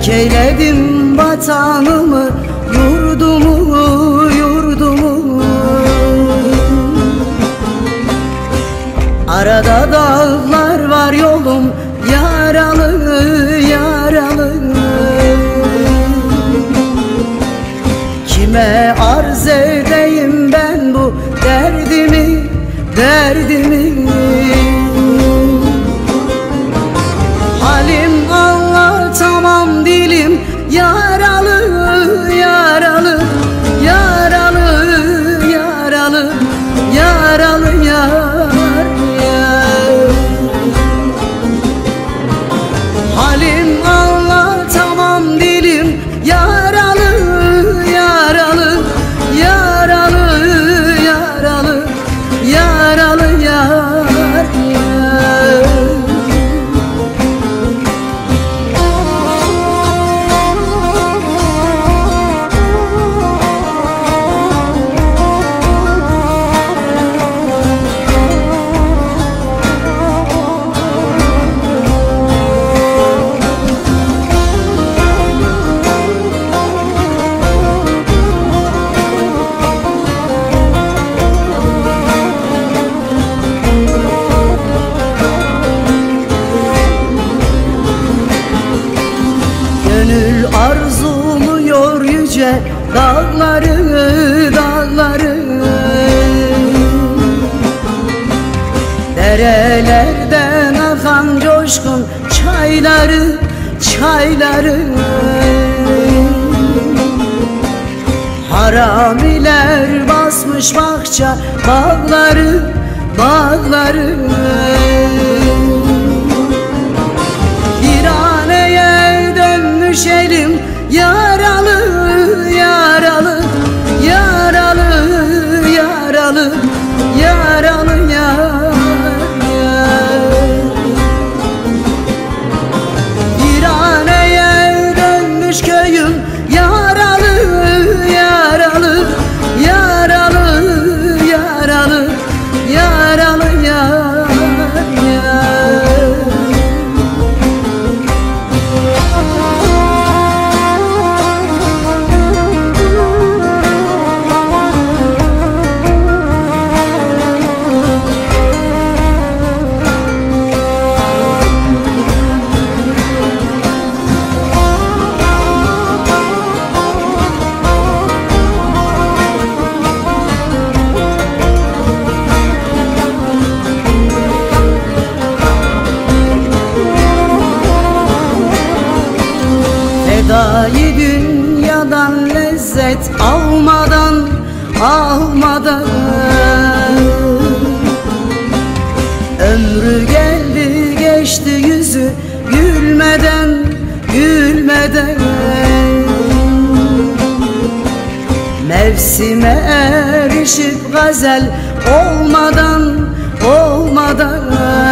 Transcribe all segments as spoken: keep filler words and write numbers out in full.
Terk eyledim vatanımı, yurdumu, yurdumu. Arada dağlar var yolum, yaralı, yaralı. Kime arz edeyim ben bu derdimi, derdimi? Halim anlatamam dilim, yaralı, yaralı, yaralı, yaralı, yaralı, yar, yar. Halim anlatamam dilim, yaralı, yaralı, yaralı, yaralı, yaralı, yar, yar. Gönül arzuluyor yüce dağları, dağları. Derelerden akan coşkun çayları, çayları. Haramiler basmış bahçe bağları, bağları. Viraneye dönmüş elim, yaralı, yaralı, yaralı, yaralı, yaralı, yar, yar. Viraneye dönmüş köyüm, yaralı, yaralı, yaralı, yaralı, yaralı, yar, yar. Fedai dünyadan lezzet almadan, almadan. Ömrü geldi geçti yüzü gülmeden, gülmeden. Mevsime erişip gazel olmadan, olmadan.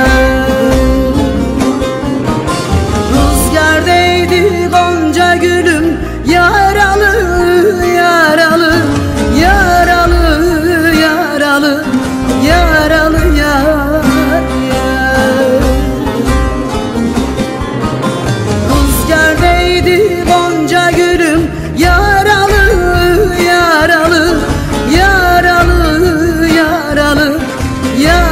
Rüzgar değdi gonca gülüm, yaralı, yaralı, yaralı, yaralı, yaralı, yar, yar. Rüzgar değdi gonca gülüm, yaralı, yaralı, yaralı, yaralı, yaralı.